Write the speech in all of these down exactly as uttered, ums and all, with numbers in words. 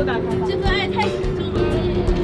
有打开吧。这份爱太沉重了。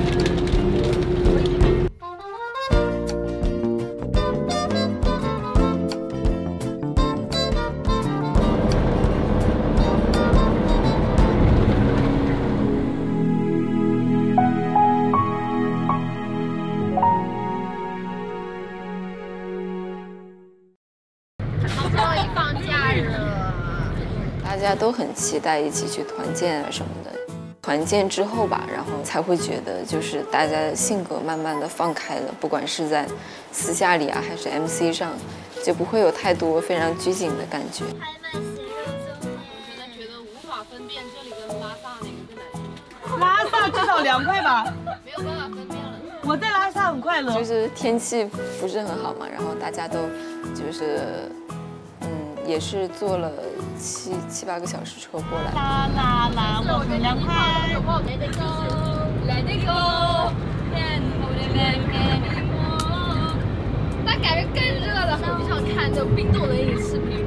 终于放假了， 大家都很期待一起去团建啊什么的。团建之后吧，然后才会觉得就是大家的性格慢慢的放开了，不管是在私下里啊，还是 M C 上，就不会有太多非常拘谨的感觉。 还蛮咸肉粥。 我现在觉得无法分辨这里跟拉萨哪个更难吃。拉萨至少凉快吧？ 没有办法分辨了。 我在拉萨很快乐。 就是天气不是很好嘛，然后大家都就是。 也是坐了七七八个小时车过来。 啦啦啦，我很凉快。 Let it go, let it go, and hold it back anymore。那感觉更热了，很想看这种冰冻冷饮视频，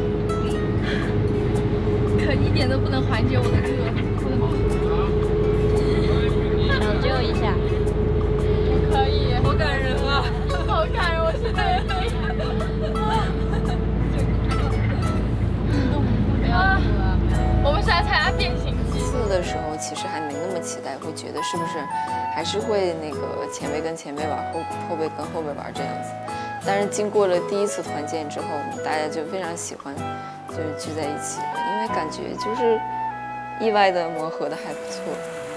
可一点都不能缓解我的热。 抢救一下。 我可以，好感人啊，好感人，我现在。 啊！我们是来参加变形记。 四的时候其实还没那么期待，会觉得是不是还是会那个前辈跟前辈玩，后后辈跟后辈玩这样子。但是经过了第一次团建之后，大家就非常喜欢，就是聚在一起了，因为感觉就是意外的磨合的还不错。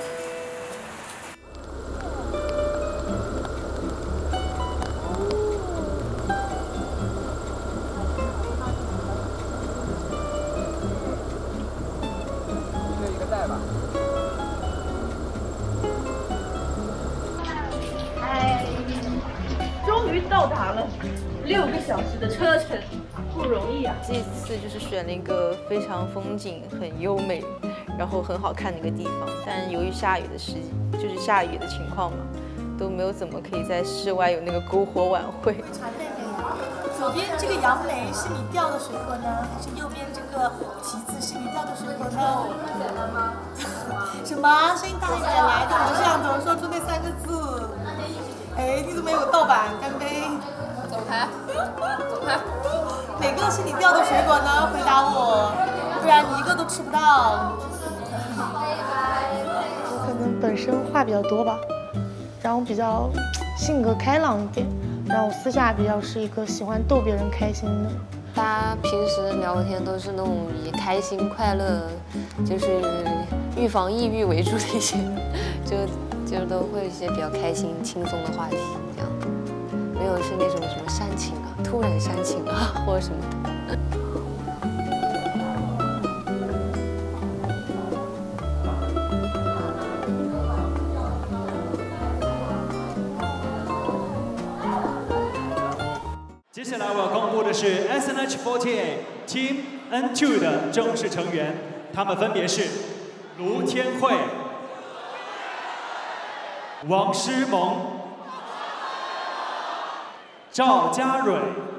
到达了，六个小时的车程，不容易啊！ 这次就是选了一个非常风景很优美，然后很好看的一个地方，但由于下雨的时，就是下雨的情况嘛，都没有怎么可以在室外有那个篝火晚会。 传妹妹，左边这个杨梅是你掉的水果呢，还是右边这个提子是你掉的水果呢？什么？声音大一点来，在我的摄像头说出那三个字。 哎，你怎么有盗版？干杯！ 走开，走开！ 哪个是你掉的水果呢？回答我，不然你一个都吃不到。 我可能本身话比较多吧，然后比较性格开朗一点，然后我私下比较是一个喜欢逗别人开心的。 大家平时聊天都是那种以开心快乐，就是预防抑郁为主的一些，就。 就都会一些比较开心、轻松的话题，这样，没有是那种什么煽情啊、突然煽情啊或者什么的。 接下来我要公布的是 S N H 四十八 Team N 二 的正式成员，他们分别是卢天慧。 王诗萌、赵佳蕊，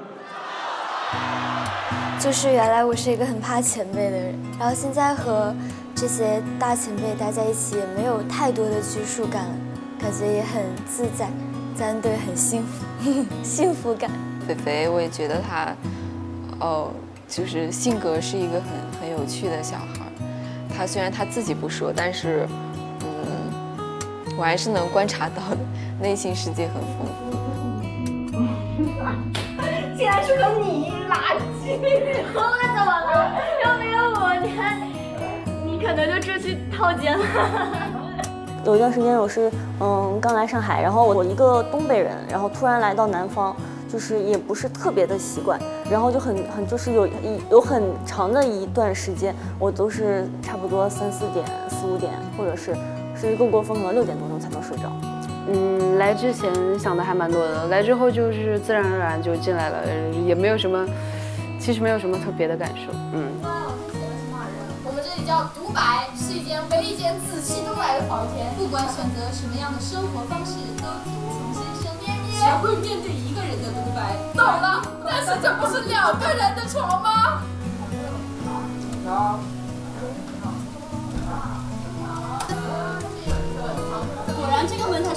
就是原来我是一个很怕前辈的人，然后现在和这些大前辈待在一起，也没有太多的拘束感了，感觉也很自在，在 N 队很幸福，幸福感。 肥肥，我也觉得他，哦，就是性格是一个很很有趣的小孩。他虽然他自己不说，但是。 我还是能观察到的，内心世界很丰富。 竟然是个你，垃圾！我怎么了？要没有我，你还你可能就出去套奸了。 有一段时间我是嗯刚来上海，然后我一个东北人，然后突然来到南方，就是也不是特别的习惯，然后就很很就是有一有很长的一段时间，我都是差不多三四点、四五点，或者是。 甚至更过分，可能六点多钟才能睡着。 嗯，来之前想的还蛮多的，来之后就是自然而然就进来了，也没有什么，其实没有什么特别的感受。嗯。 我们这里叫独白，是一间唯一间仔细独来的房间。不管选择什么样的生活方式，都听从先生，学会面对一个人的独白。懂了，但是这不是两个人的床吗？好。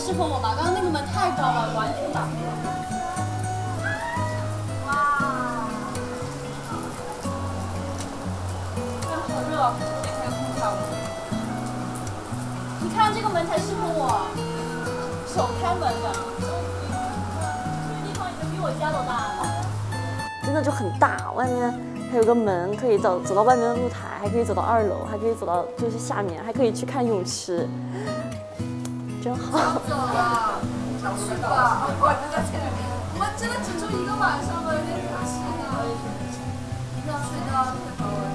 适合我吧？刚刚那个门太高了，完全打不了。哇！哎呀，好热，别开空调。你看这个门才适合我，手开门的。这个地方已经比我家都大了。 真的就很大，外面还有个门，可以走走到外面的露台，还可以走到二楼，还可以走到就是下面，还可以去看泳池，真好。 走了，想去吧。我真的天，我们真的只住一个晚上了，有点可惜呢。要睡到太好了。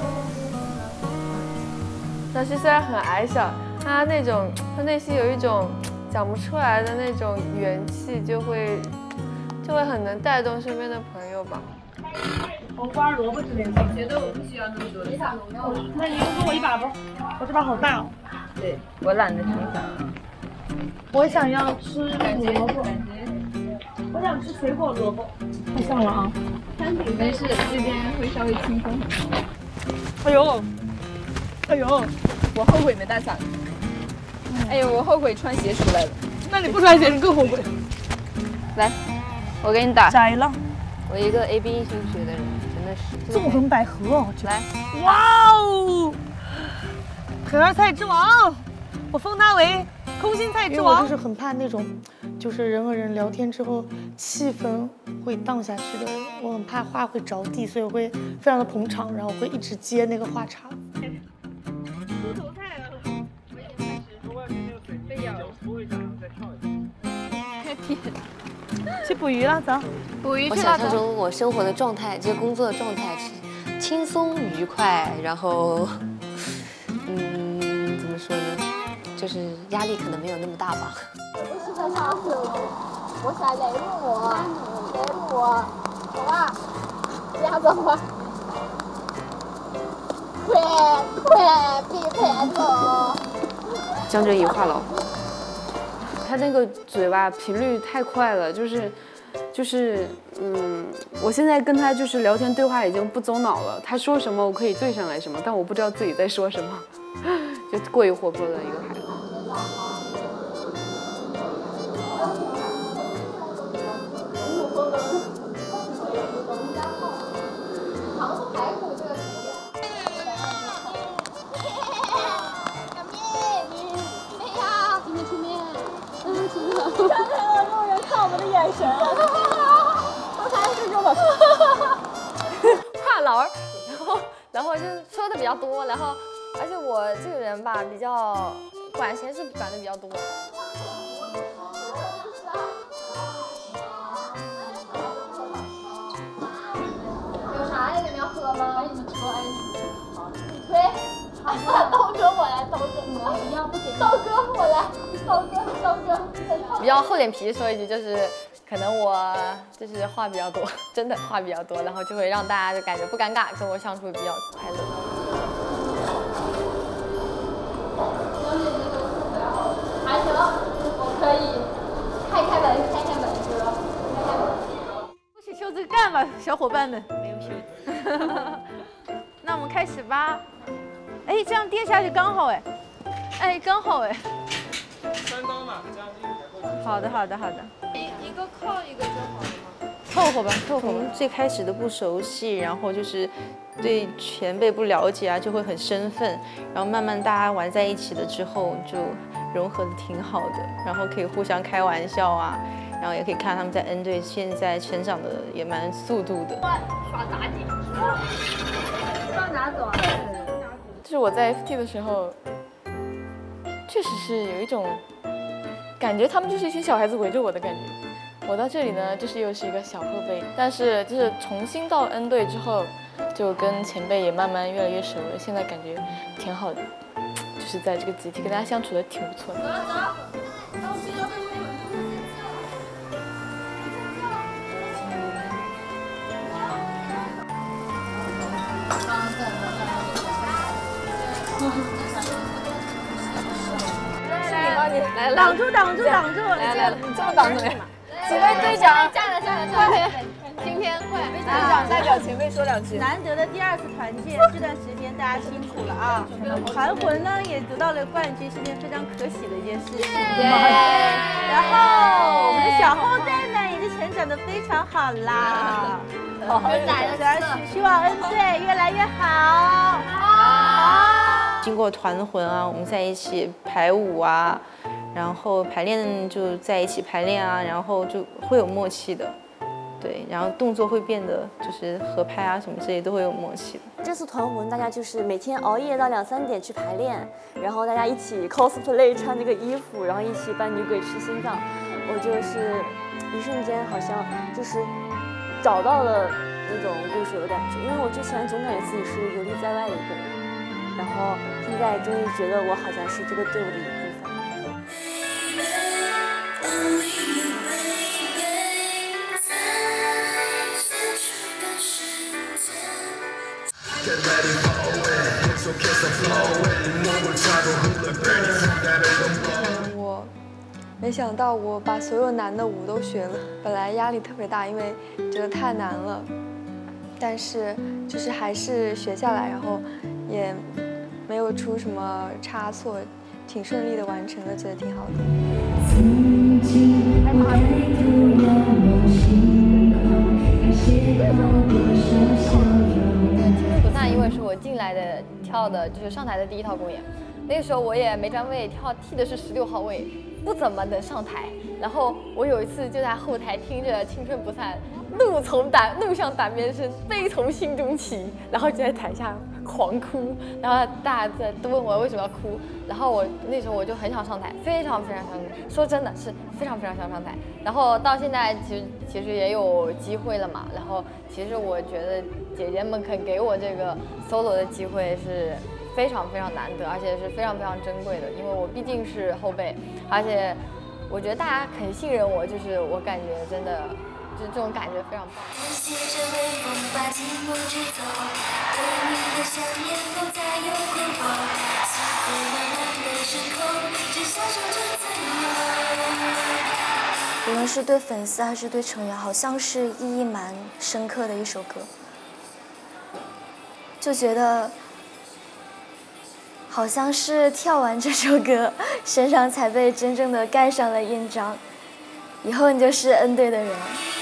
但是虽然很矮小，他那种他内心有一种讲不出来的那种元气，就会就会很能带动身边的朋友吧。 红花、萝卜之类的，觉得我不需要那么多的。那你给我一把吧，我这把好大哦。 对，我懒得分享。 我想要吃萝卜，我想吃水果萝卜。太像了啊！ 餐品没事，这边会稍微轻松。 哎呦，哎呦， 我后悔没带伞。哎呦，我后悔穿鞋出来了。 那你不穿鞋，你更后悔。 来，我给你打。 摘了。 我一个 A B 型血的人，真的是。 纵横捭阖， 来， 哇哦！可儿菜之王，我封他为空心菜之王。 因为我就是很怕那种，就是人和人聊天之后气氛会荡下去的人，我很怕话会着地，所以我会非常的捧场，然后会一直接那个话茬。 猪头菜了，我已经开始外面那个水泥脚搓一下，然后再跳一下。去捕鱼了，走。 捕鱼去了。 我想象中我生活的状态，这个工作的状态是轻松愉快，然后，嗯，怎么说呢，就是压力可能没有那么大吧。 我是在上水，我想雷路我，雷路我，走吧，这样走吧。快快比快走。 江浙一话痨。 他那个嘴巴频率太快了，就是，就是，嗯，我现在跟他就是聊天对话已经不走脑了，他说什么我可以对上来什么，但我不知道自己在说什么，就过于活泼的一个孩子。 糖醋排骨这个。刚才的路人看我们的眼神，我才是这么话痨，然后然后就是说的比较多，然后而且我这个人吧比较管闲事管的比较多。 有啥呀？你们要喝吗？你们喝哎，你推，刀哥我来，刀哥我一样不给。刀哥我来，刀哥刀哥。 比较厚脸皮说一句，就是可能我就是话比较多，真的话比较多，然后就会让大家就感觉不尴尬，跟我相处比较快乐。 还行，我可以开开门，开开门哥，开开门。 不许袖子干吧，小伙伴们。没有袖子。那我们开始吧。哎，这样垫下去刚好哎，哎刚好哎。 三刀嘛，加进去。 好的，好的，好的。 一一个靠一个就好了吗？ 凑合吧，凑合吧。 从最开始的不熟悉，然后就是对前辈不了解啊，就会很生分。然后慢慢大家玩在一起了之后，就融合的挺好的，然后可以互相开玩笑啊，然后也可以看他们在 N 队现在成长的也蛮速度的。 耍妲己， 上哪走啊？ 就是我在 F T 的时候，确实是有一种感觉，他们就是一群小孩子围着我的感觉。我到这里呢，就是又是一个小后辈，但是就是重新到 N 队之后，就跟前辈也慢慢越来越熟了。现在感觉挺好的，就是在这个集体跟大家相处的挺不错的。 走走，到这个。 来， 挡住，挡住，挡住！ 来来来，这么挡住没？几位队长， 下来，下来，下来！ 今天天，快！ 队长代表前辈说两句。难得的第二次团建，这段时间大家辛苦了啊！团魂呢也得到了冠军，是件非常可喜的一件事情。然后我们的小后代呢也是成长得非常好啦。好，希望恩队越来越好。好。 经过团魂啊，我们在一起排舞啊，然后排练就在一起排练啊，然后就会有默契的。对，然后动作会变得就是合拍啊什么这些都会有默契的。 这次团魂大家就是每天熬夜到两三点去排练，然后大家一起 cosplay 穿这个衣服，然后一起扮女鬼吃心脏。我就是一瞬间好像就是找到了那种归属的感觉，因为我之前总感觉自己是游离在外的一个人，然后现在终于觉得我好像是这个队伍的一部分。 我没想到我把所有难的舞都学了，本来压力特别大，因为觉得太难了，但是就是还是学下来，然后也没有出什么差错，挺顺利的完成了，觉得挺好的。 那因为是我进来的跳的，就是上台的第一套公演，那个时候我也没站位，跳踢的是十六号位，不怎么能上台。然后我有一次就在后台听着《青春不散》，怒从胆怒向胆边生，悲从心中起，然后就在台下狂哭，然后大家在都问我为什么要哭，然后我那时候我就很想上台，非常非常想上台，说真的是非常非常想上台。然后到现在其实其实也有机会了嘛，然后其实我觉得姐姐们肯给我这个 solo 的机会是非常非常难得，而且是非常非常珍贵的，因为我毕竟是后辈，而且我觉得大家肯信任我，就是我感觉真的就这种感觉非常棒。 无论是对粉丝还是对成员，好像是意义蛮深刻的一首歌，就觉得好像是跳完这首歌，身上才被真正的盖上了印章，以后你就是N队的人。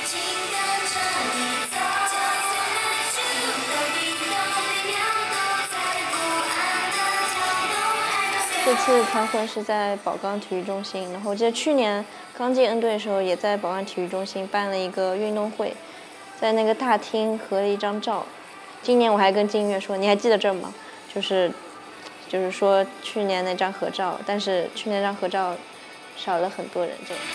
这次团魂是在宝钢体育中心，然后我记得去年刚进 N 队的时候，也在宝钢体育中心办了一个运动会，在那个大厅合了一张照。今年我还跟金月说，你还记得这吗？就是，就是说去年那张合照，但是去年那张合照少了很多人这样。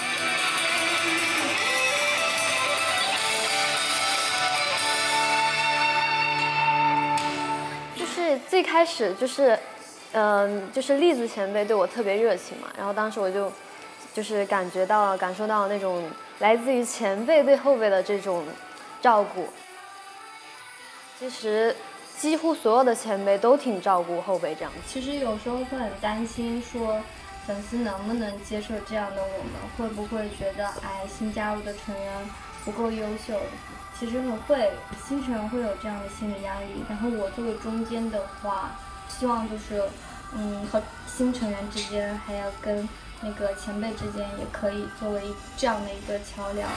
就是最开始就是。嗯，就是栗子前辈对我特别热情嘛，然后当时我就，就是感觉到、感受到那种来自于前辈对后辈的这种照顾。其实，几乎所有的前辈都挺照顾后辈这样。 其实有时候会很担心，说粉丝能不能接受这样的我们，会不会觉得哎新加入的成员不够优秀？其实我会，新成员会有这样的心理压力。然后我作为中间的话。希望就是，嗯，和新成员之间，还要跟那个前辈之间，也可以作为这样的一个桥梁。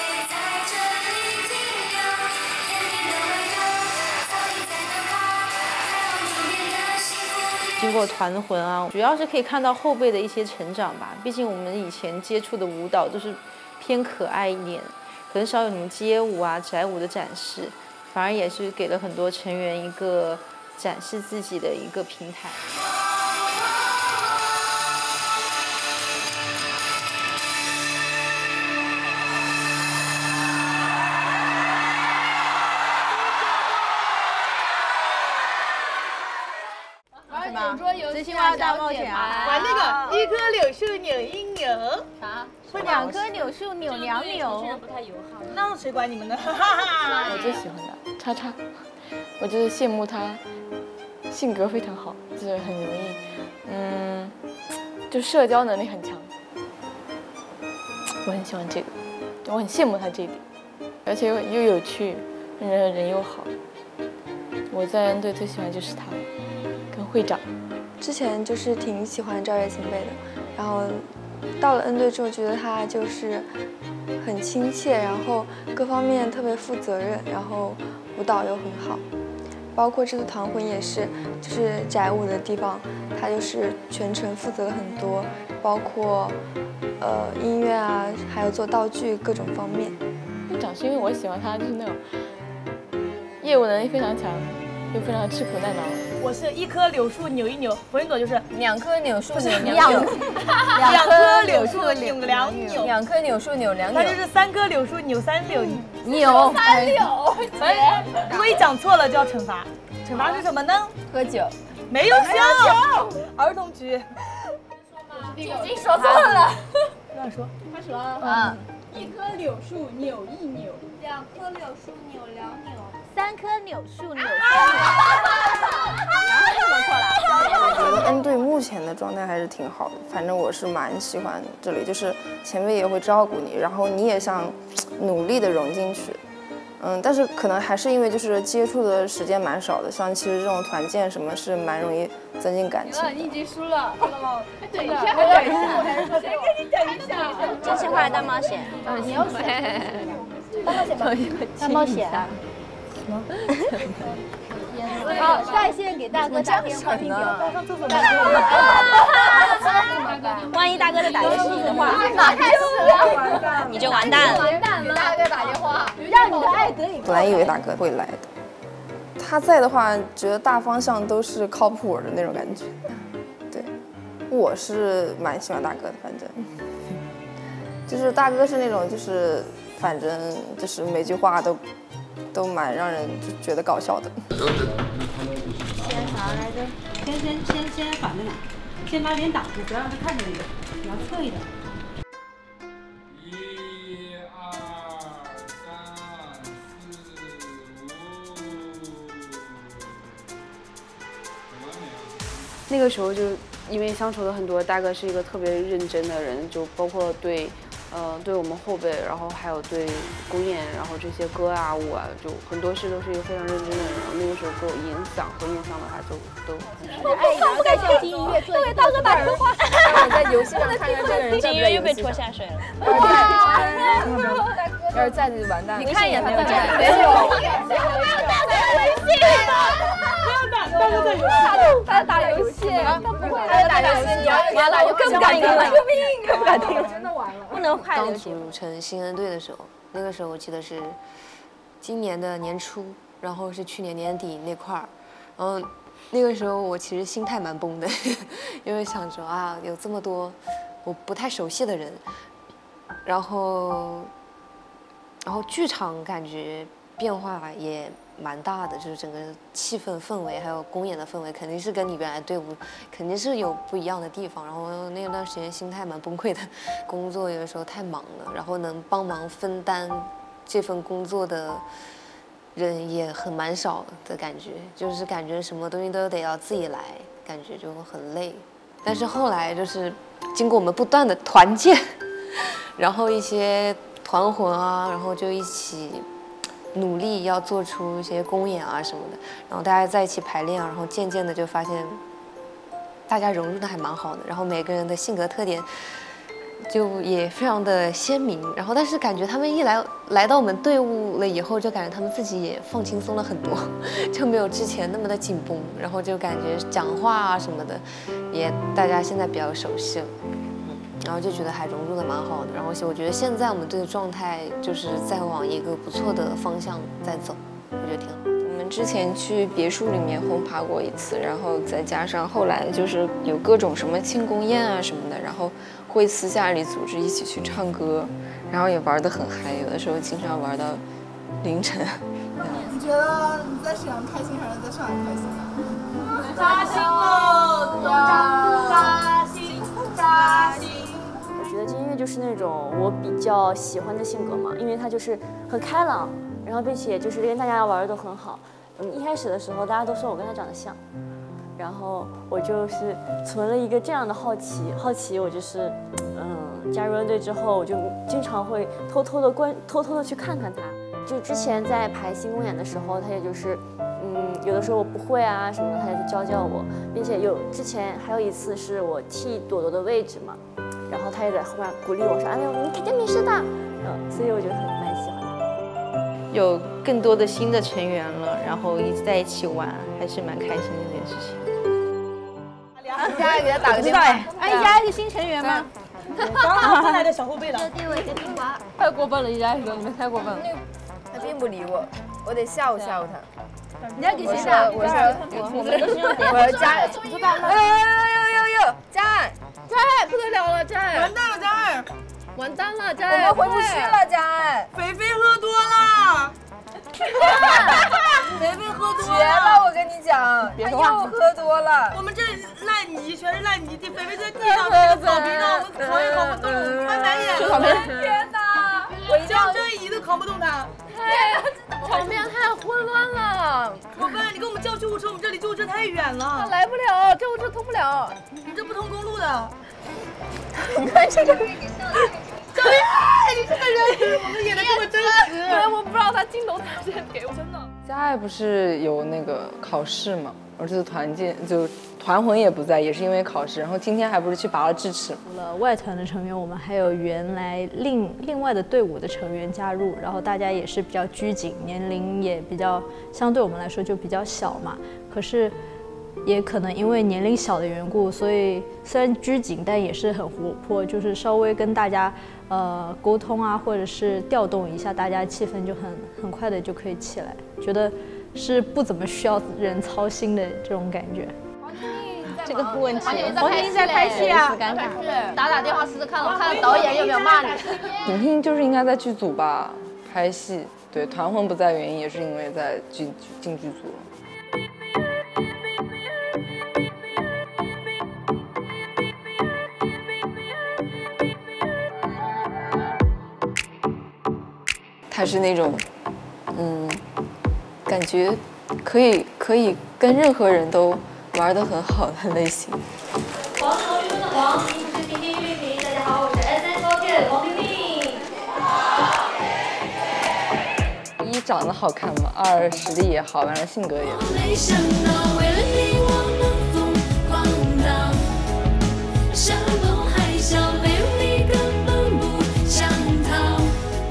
经过团魂啊，主要是可以看到后辈的一些成长吧。毕竟我们以前接触的舞蹈都是偏可爱一点，很少有什么街舞啊、宅舞的展示，反而也是给了很多成员一个。展示自己的一个平台。 什么？真心话大冒险啊！玩那个一棵柳树扭一扭，啥？或两棵柳树扭两扭。不太友好。那谁管你们呢？ 我最喜欢的叉叉，我就是羡慕他。性格非常好，就是很容易，嗯，就社交能力很强。我很喜欢这个，我很羡慕他这一点。 而且又又有趣，人人又好。我在 N 队最喜欢就是他，跟会长。 之前就是挺喜欢赵月前辈的，然后到了 N 队之后，觉得他就是很亲切，然后各方面特别负责任，然后舞蹈又很好。包括这次团魂也是，就是宅舞的地方，他就是全程负责了很多，包括呃音乐啊，还有做道具各种方面。 会长是因为我喜欢他，就是那种业务能力非常强，又非常吃苦耐劳。 我是一棵柳树扭一扭，佛云朵就是两棵柳树扭两两两棵柳树扭两扭， 两棵柳树扭两扭， 那就是三棵柳树扭三柳， 扭三柳。 哎，如果一讲错了就要惩罚，惩罚是什么呢？ 喝酒， 没有酒，儿童局。 已经说错了， 乱说。 开始了啊！ 一棵柳树扭一扭，两棵柳树扭两扭， 三棵柳树扭三扭。 说错了。 我觉得 N 队目前的状态还是挺好的，反正我是蛮喜欢这里，就是前辈也会照顾你，然后你也想努力的融进去。嗯，但是可能还是因为就是接触的时间蛮少的，像其实这种团建什么是蛮容易增进感情的。 你已经输了，知道吗？ 等一下， 等一下，谁给你等一下？ 真心话大冒险， 你要选大冒险吧？ 大冒险。 什么？ 好，在线给大哥打电话并表。 上厕所万一大哥在打游戏的话， 马开始了， 你就完蛋了。 完蛋了，大哥打电话， 让你的爱得以。 本来以为大哥会来的，他在的话，觉得大方向都是靠谱的那种感觉。对，我是蛮喜欢大哥的，反正就是大哥是那种就是反正就是每句话都都蛮让人就觉得搞笑的。 先啥来着？ 先先先先反着来，先把脸挡住，不要让他看见你，你要侧一点。 一二三四五。 那个时候就因为相处了很多，大哥是一个特别认真的人，就包括对。呃，对我们后辈，然后还有对公演，然后这些歌啊、舞啊，就很多事都是一个非常认真的人。然后那个时候给我影响和印象的话，就都。 哎，然后在相机音乐做一个大哥打电话。 我在游戏上看到这个人， 音乐又被拖下水了。 哇！要是在就完蛋了。 你看一眼他在没有。 大哥微信。 大哥在游戏。 他在打游戏，他不会。他在打游戏，完了，我更不敢听了，救命！更不敢听了，真的完了。 不能快刚组成新 N 队的时候，那个时候我记得是今年的年初，然后是去年年底那块儿，然后那个时候我其实心态蛮崩的，因为想着啊，有这么多我不太熟悉的人，然后然后剧场感觉变化也蛮大的，就是整个气氛氛围还有公演的氛围，肯定是跟你原来队伍肯定是有不一样的地方。然后那段时间心态蛮崩溃的，工作有的时候太忙了，然后能帮忙分担这份工作的人也很蛮少的感觉，就是感觉什么东西都得要自己来，感觉就很累。但是后来就是经过我们不断的团建，然后一些团魂啊，然后就一起努力要做出一些公演啊什么的，然后大家在一起排练啊，然后渐渐的就发现大家融入的还蛮好的，然后每个人的性格特点就也非常的鲜明，然后但是感觉他们一来来到我们队伍了以后，就感觉他们自己也放轻松了很多，就没有之前那么的紧绷，然后就感觉讲话啊什么的也大家现在比较熟悉了。然后就觉得还融入的蛮好的，然后我觉得现在我们队的状态就是在往一个不错的方向在走，我觉得挺好。我们之前去别墅里面轰趴过一次，然后再加上后来就是有各种什么庆功宴啊什么的，然后会私下里组织一起去唱歌，然后也玩得很嗨，有的时候经常玩到凌晨。 你觉得你在沈阳开心还是在上海开心啊？ 扎心了，扎心，扎心。 我觉得这音乐就是那种我比较喜欢的性格嘛，因为它就是很开朗，然后并且就是跟大家玩的都很好。嗯，一开始的时候大家都说我跟他长得像，然后我就是存了一个这样的好奇，好奇我就是嗯加入 N 队之后，我就经常会偷偷的关，偷偷的去看看他。 就之前在排新公演的时候，他也就是，嗯，有的时候我不会啊什么的，他也就教教我，并且有之前还有一次是我替朵朵的位置嘛，然后他也在后面鼓励我说：“哎呀，你肯定没事的。”嗯，所以我觉得很蛮喜欢他。 有更多的新的成员了，然后一直在一起玩，还是蛮开心的一件事情。 佳爱给他打个电话。 哎，佳爱是新成员吗？ 刚好进来的小后辈了。 地位跟听话。 太过分了，佳爱哥，你们太过分了。他并不理我，我得吓唬吓唬他。 你要给谁打？ 我说，我说，我要佳爱。哎呦呦呦呦！佳爱，佳爱不得了了，佳爱。 完蛋了，佳爱。 完蛋了，佳爱。我们回不去了，佳爱。 菲菲喝多了。 菲菲喝多了，绝了！我跟你讲，别说话，喝多了。 我们这烂泥全是烂泥地，菲菲在地上那个草坪上，我们扛也扛不动，翻白眼了。 天哪！我一江真仪都扛不动他。 太，场面太混乱了。 怎么办？你给我们叫救护车，我们这离救护车太远了。 来不了，救护车通不了。 你这不通公路的。 你看这个。 小丽，你这个人，我们演的这么真实。 对，我不知道他镜头他先给我，真的。 佳爱不是有那个考试嘛，而这次团建就团魂也不在，也是因为考试。然后今天还不是去拔了智齿。 除了外团的成员，我们还有原来另另外的队伍的成员加入，然后大家也是比较拘谨，年龄也比较相对我们来说就比较小嘛。可是。也可能因为年龄小的缘故，所以虽然拘谨，但也是很活泼，就是稍微跟大家呃沟通啊，或者是调动一下，大家气氛就很很快的就可以起来，觉得是不怎么需要人操心的这种感觉。 这个不问题。 黄婷在拍戏啊， 尴尬。打打电话试试看，我看导演有没有骂你。 婷婷就是应该在剧组吧拍戏，对，团魂不在原因也是因为在进进剧组了。 他是那种，嗯，感觉可以可以跟任何人都玩得很好的类型。 黄是同学们的黄，平是平平玉平。大家好，我是 S N H F O T 黄平平。 一长得好看嘛，二实力也好，完了性格也好。 没想到为了你我能疯狂到山崩海啸，没有你根本不想逃。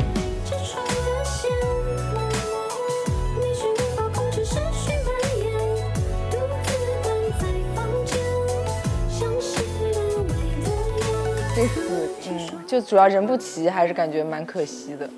这次嗯，就主要人不齐，还是感觉蛮可惜的。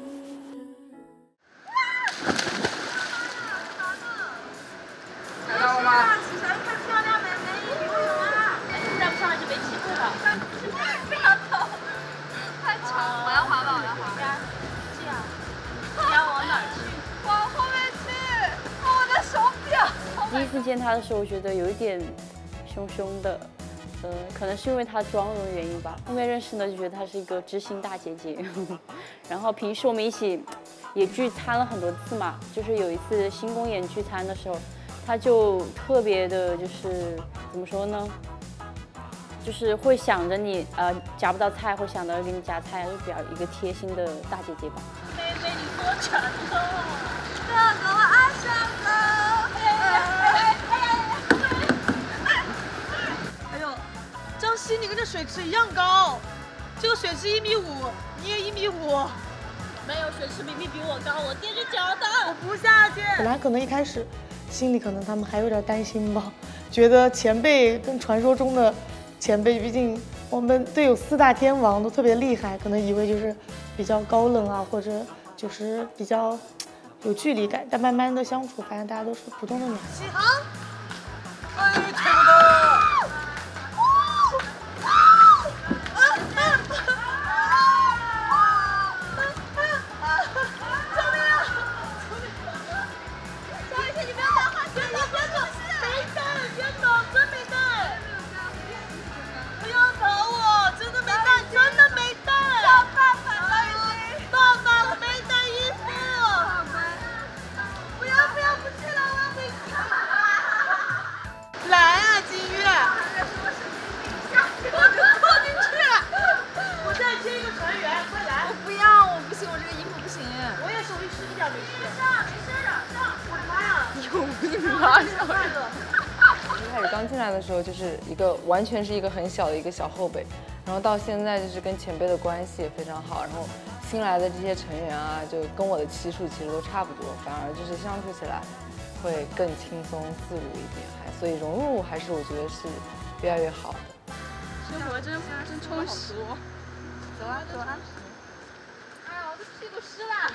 看到了吗？起床看漂亮美美游泳啊！站不上来就别欺负了。不要走，太长了。我要滑吧，我要滑。这样，你要往哪儿去？往后面去。我的手表。 第一次见他的时候，我觉得有一点凶凶的。呃，可能是因为她妆容的原因吧。后面认识呢，就觉得她是一个知心大姐姐。然后平时我们一起也聚餐了很多次嘛，就是有一次新公演聚餐的时候，她就特别的，就是怎么说呢，就是会想着你，呃，夹不到菜，会想着给你夹菜，就比较一个贴心的大姐姐吧。 妹妹，你多沉重，哥哥，我爱上了。 张希，你跟这水池一样高，这个水池一米五，你也一米五。 没有水池明明比我高，我踮着脚的。 我不下去。 本来可能一开始心里可能他们还有点担心吧，觉得前辈跟传说中的前辈，毕竟我们队有四大天王都特别厉害，可能以为就是比较高冷啊，或者就是比较有距离感。但慢慢的相处，发现大家都是普通的女孩。 啊！哎，差不多。来啊，姐！ 来的时候就是一个完全是一个很小的一个小后辈，然后到现在就是跟前辈的关系也非常好，然后新来的这些成员啊，就跟我的期数其实都差不多，反而就是相处起来会更轻松自如一点，还所以融入还是我觉得是越来越好的。 生活真真充实。走啊走啊！哎呀，我的屁股湿了。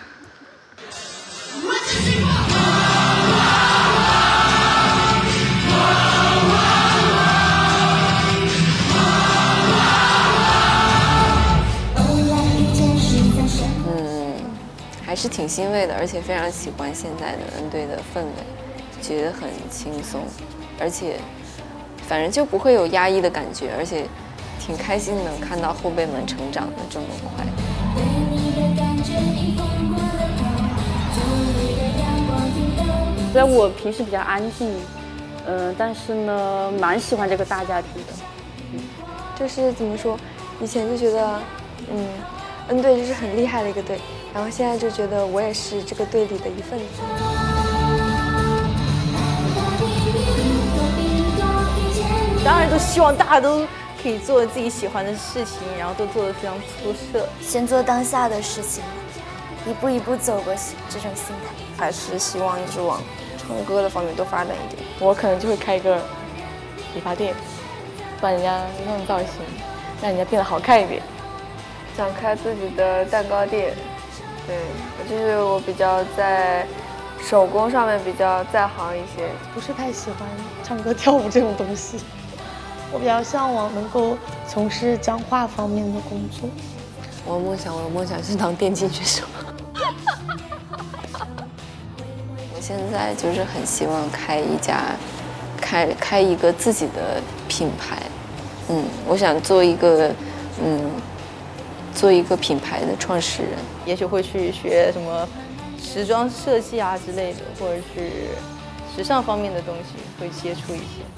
嗯，还是挺欣慰的，而且非常喜欢现在的 N 队的氛围，觉得很轻松，而且反正就不会有压抑的感觉，而且挺开心的看到后辈们成长的这么快。 虽然我平时比较安静，嗯、呃，但是呢，蛮喜欢这个大家庭的。 嗯，就是怎么说，以前就觉得，嗯 ，N 队就是很厉害的一个队，然后现在就觉得我也是这个队里的一份子。 当然都希望大家都可以做自己喜欢的事情，然后都做得非常出色。 先做当下的事情，一步一步走过去，这种心态。 还是希望就是往唱歌的方面多发展一点。 我可能就会开一个理发店，帮人家弄造型，让人家变得好看一点。 想开自己的蛋糕店，对，就是我比较在手工上面比较在行一些， 不是太喜欢唱歌跳舞这种东西。我比较向往能够从事讲话方面的工作。 我的梦想，我的梦想是当电竞选手。我现在就是很希望开一家，开开一个自己的品牌。嗯，我想做一个，嗯，做一个品牌的创始人。 也许会去学什么时装设计啊之类的，或者是时尚方面的东西会接触一些。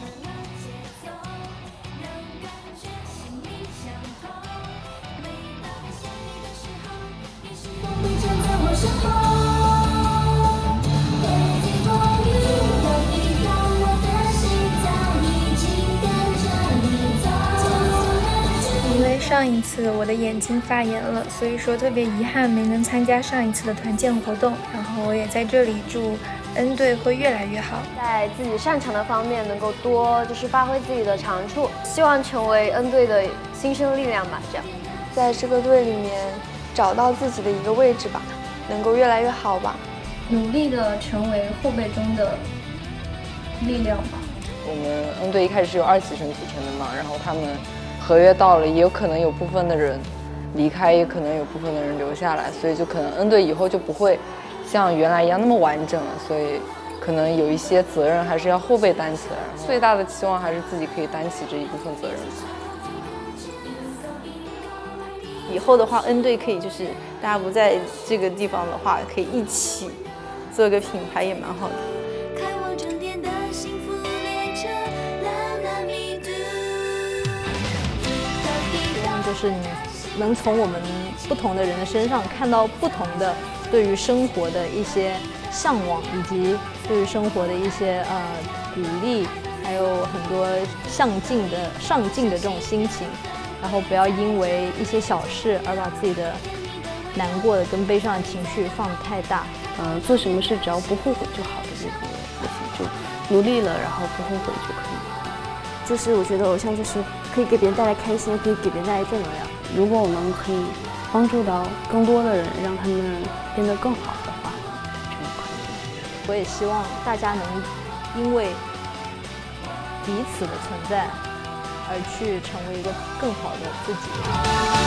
因为上一次我的眼睛发炎了，所以说特别遗憾没能参加上一次的团建活动。然后我也在这里祝 N 队会越来越好， 在自己擅长的方面能够多就是发挥自己的长处，希望成为 N 队的新生力量吧。这样， 在这个队里面找到自己的一个位置吧，能够越来越好吧。 努力的成为后辈中的力量吧。 我们 N 队一开始是由二期生组成的嘛，然后他们合约到了，也有可能有部分的人离开，也可能有部分的人留下来，所以就可能 N 队以后就不会像原来一样那么完整了，所以可能有一些责任还是要后辈担起来。最大的期望还是自己可以担起这一部分责任。以后的话 ，N 队可以就是大家不在这个地方的话，可以一起做一个品牌，也蛮好的。 就是你能从我们不同的人的身上看到不同的对于生活的一些向往，以及对于生活的一些呃鼓励，还有很多向进的上进的这种心情，然后不要因为一些小事而把自己的难过的跟悲伤的情绪放得太大。 嗯、呃，做什么事只要不后悔就好的这个事情，就努力了，然后不后悔就可以。就是我觉得偶像就是可以给别人带来开心，可以给别人带来正能量。如果我们可以帮助到更多的人，让他们变得更好的话，就可以。 我也希望大家能因为彼此的存在而去成为一个更好的自己。